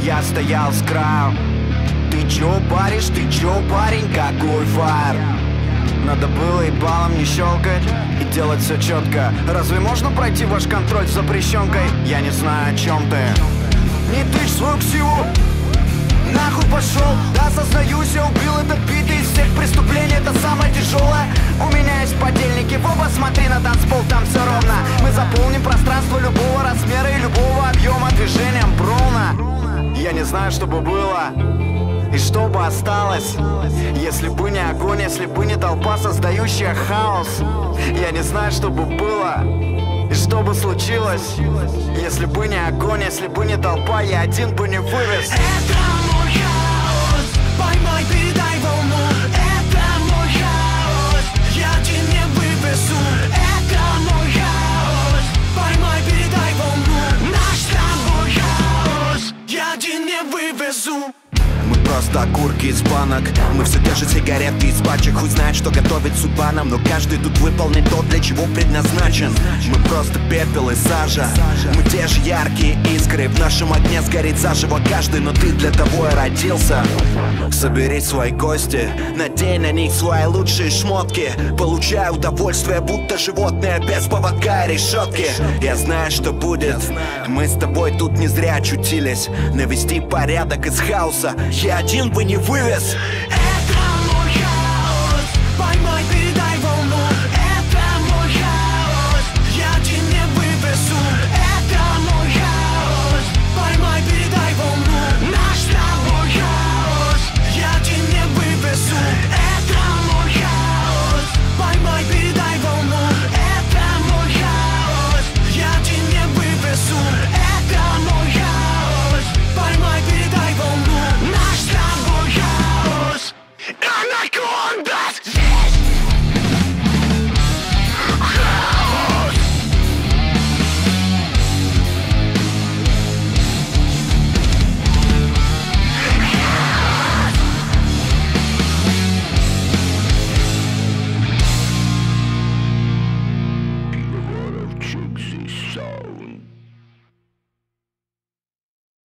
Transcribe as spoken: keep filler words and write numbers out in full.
я стоял с краю. Ты чё паришь, ты чё, парень, какой фаер? Надо было и балом не щелкать и делать все четко. Разве можно пройти ваш контроль с запрещенкой? Я не знаю, о чем ты. Не тычь свою ксиву, нахуй пошел. Да, сознаюсь, я убил этот бит, и из всех преступлений это самое тяжелое. У меня есть подельники, в оба смотри на танцпол, там все ровно. Мы заполним пространство любого размера и любого объема движением Броуна. Я не знаю, что бы было и что бы осталось, если бы не огонь, если бы не толпа, создающая хаос. Я не знаю, что бы было и что бы случилось, если бы не огонь, если бы не толпа, я один бы не вывез. Это мой хаос, поймай, передай волну. Это мой хаос, я один не вывезу. Это мой хаос, поймай, передай волну. Наш с тобой хаос, я один не вывезу. Мы просто окурки из банок, мы все те же сигареты из пачек. Хуй знает, что готовит судьба нам, но каждый тут выполнит то, для чего предназначен. Мы просто пепел и сажа, мы те же яркие искры. В нашем огне сгорит заживо каждый, но ты для того и родился. Собери свои кости, надень на них свои лучшие шмотки. Получай удовольствие, будто животное без поводка и решетки. Я знаю, что будет, мы с тобой тут не зря очутились. Навести порядок из хаоса я один бы не вывез.